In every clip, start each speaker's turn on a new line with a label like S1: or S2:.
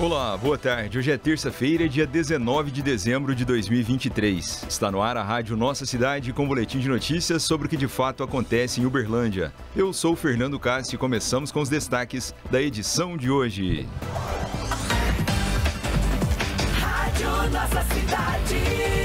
S1: Olá, boa tarde. Hoje é terça-feira, dia 19 de dezembro de 2023. Está no ar a Rádio Nossa Cidade com um boletim de notícias sobre o que de fato acontece em Uberlândia. Eu sou o Fernando Castro e começamos com os destaques da edição de hoje.
S2: Rádio Nossa Cidade.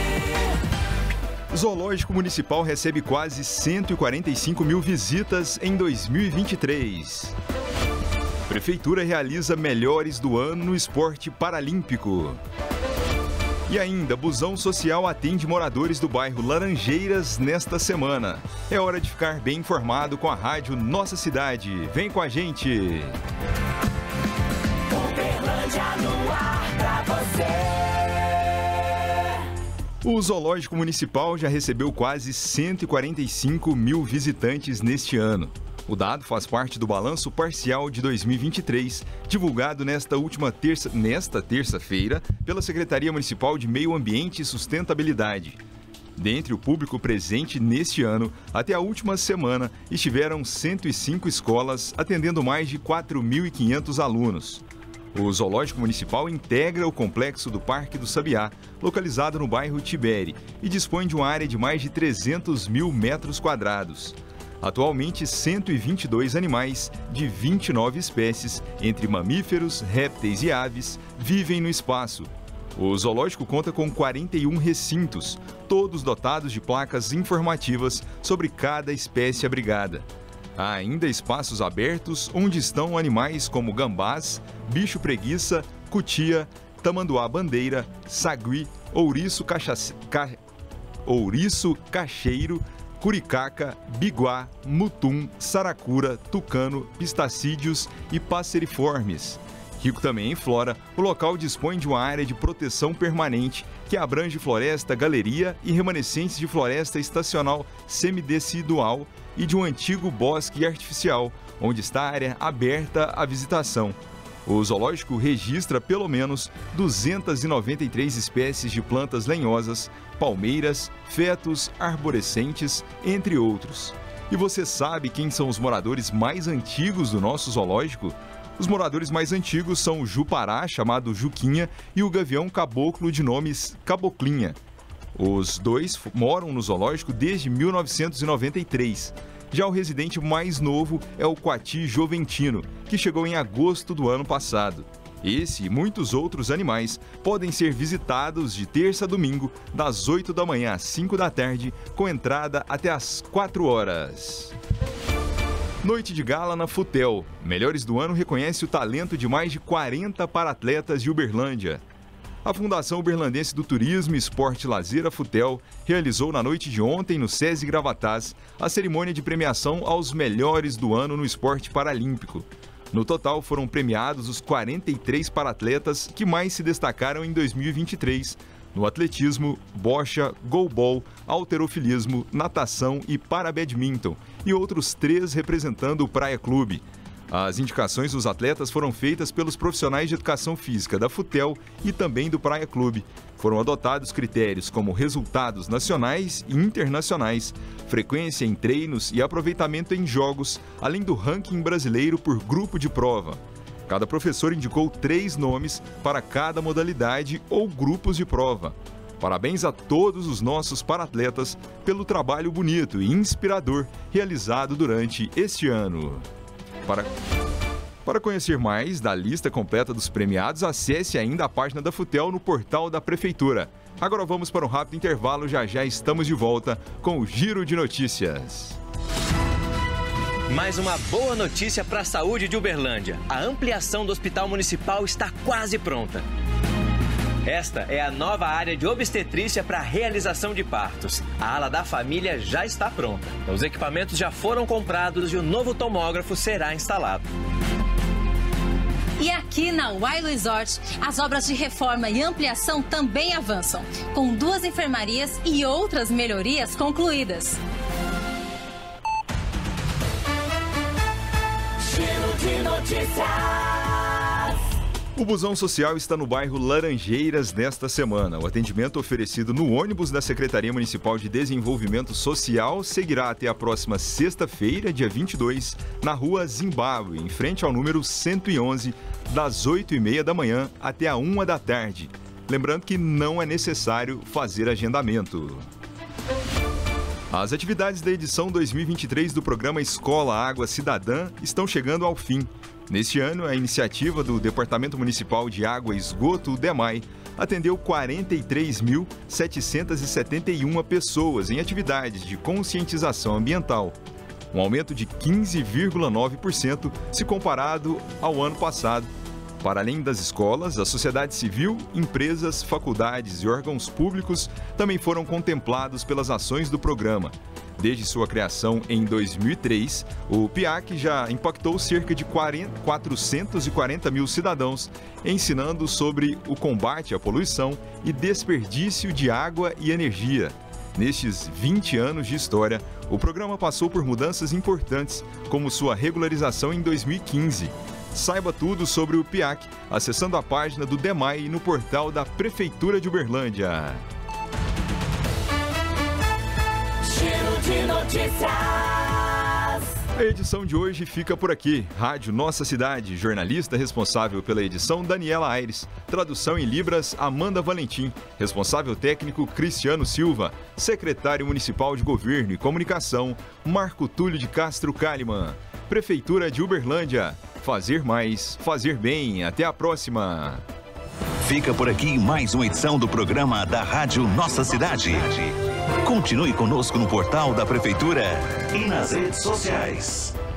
S1: Zoológico Municipal recebe quase 145 mil visitas em 2023. Prefeitura realiza melhores do ano no esporte paralímpico. E ainda, busão social atende moradores do bairro Laranjeiras nesta semana. É hora de ficar bem informado com a Rádio Nossa Cidade. Vem com a gente!
S2: Uberlândia no ar pra você.
S1: O Zoológico Municipal já recebeu quase 145 mil visitantes neste ano. O dado faz parte do balanço parcial de 2023, divulgado nesta terça-feira pela Secretaria Municipal de Meio Ambiente e Sustentabilidade. Dentre o público presente neste ano, até a última semana, estiveram 105 escolas, atendendo mais de 4.500 alunos. O Zoológico Municipal integra o complexo do Parque do Sabiá, localizado no bairro Tibere, e dispõe de uma área de mais de 300 mil metros quadrados. Atualmente, 122 animais de 29 espécies, entre mamíferos, répteis e aves, vivem no espaço. O zoológico conta com 41 recintos, todos dotados de placas informativas sobre cada espécie abrigada. Há ainda espaços abertos onde estão animais como gambás, bicho-preguiça, cutia, tamanduá-bandeira, sagui, ouriço cacheiro, curicaca, biguá, mutum, saracura, tucano, pistacídeos e passeriformes. Rico também em flora, o local dispõe de uma área de proteção permanente que abrange floresta galeria e remanescentes de floresta estacional semidecidual e de um antigo bosque artificial, onde está a área aberta à visitação. O zoológico registra pelo menos 293 espécies de plantas lenhosas, palmeiras, fetos, arborescentes, entre outros. E você sabe quem são os moradores mais antigos do nosso zoológico? Os moradores mais antigos são o Jupará, chamado Juquinha, e o gavião caboclo de nomes Caboclinha. Os dois moram no zoológico desde 1993. Já o residente mais novo é o Coati Joventino, que chegou em agosto do ano passado. Esse e muitos outros animais podem ser visitados de terça a domingo, das 8 da manhã às 5 da tarde, com entrada até às 4 horas. Noite de gala na Futel. Melhores do ano reconhece o talento de mais de 40 paratletas de Uberlândia. A Fundação Uberlandense do Turismo, Esporte e Lazer, a Futel, realizou na noite de ontem, no SESI Gravatás, a cerimônia de premiação aos melhores do ano no esporte paralímpico. No total, foram premiados os 43 paratletas que mais se destacaram em 2023, no atletismo, bocha, goalball, halterofilismo, natação e parabadminton, e outros 3 representando o Praia Clube. As indicações dos atletas foram feitas pelos profissionais de educação física da Futel e também do Praia Clube. Foram adotados critérios como resultados nacionais e internacionais, frequência em treinos e aproveitamento em jogos, além do ranking brasileiro por grupo de prova. Cada professor indicou 3 nomes para cada modalidade ou grupos de prova. Parabéns a todos os nossos paratletas pelo trabalho bonito e inspirador realizado durante este ano. Para conhecer mais da lista completa dos premiados, acesse ainda a página da Futel no portal da Prefeitura. Agora vamos para um rápido intervalo, já estamos de volta com o Giro de Notícias.
S3: Mais uma boa notícia para a saúde de Uberlândia. A ampliação do Hospital Municipal está quase pronta. Esta é a nova área de obstetrícia para a realização de partos. A ala da família já está pronta. Os equipamentos já foram comprados e o novo tomógrafo será instalado.
S4: E aqui na Wild Resort, as obras de reforma e ampliação também avançam, com 2 enfermarias e outras melhorias concluídas.
S2: Giro de notícias.
S1: O Busão Social está no bairro Laranjeiras nesta semana. O atendimento oferecido no ônibus da Secretaria Municipal de Desenvolvimento Social seguirá até a próxima sexta-feira, dia 22, na rua Zimbábue, em frente ao número 111, das 8h30 da manhã até a 1h da tarde. Lembrando que não é necessário fazer agendamento. As atividades da edição 2023 do programa Escola Água Cidadã estão chegando ao fim. Neste ano, a iniciativa do Departamento Municipal de Água e Esgoto, o DEMAI, atendeu 43.771 pessoas em atividades de conscientização ambiental, um aumento de 15,9% se comparado ao ano passado. Para além das escolas, a sociedade civil, empresas, faculdades e órgãos públicos também foram contemplados pelas ações do programa. Desde sua criação em 2003, o PIAC já impactou cerca de 440 mil cidadãos, ensinando sobre o combate à poluição e desperdício de água e energia. Nestes 20 anos de história, o programa passou por mudanças importantes, como sua regularização em 2015. Saiba tudo sobre o PIAC acessando a página do DEMAI no portal da Prefeitura de Uberlândia.
S2: Giro de notícias.
S1: A edição de hoje fica por aqui. Rádio Nossa Cidade, jornalista responsável pela edição Daniela Aires, tradução em Libras Amanda Valentim, responsável técnico Cristiano Silva, secretário municipal de Governo e Comunicação Marco Túlio de Castro Kalimann, Prefeitura de Uberlândia. Fazer mais, fazer bem. Até a próxima.
S5: Fica por aqui mais uma edição do programa da Rádio Nossa Cidade. Continue conosco no portal da Prefeitura e nas redes sociais.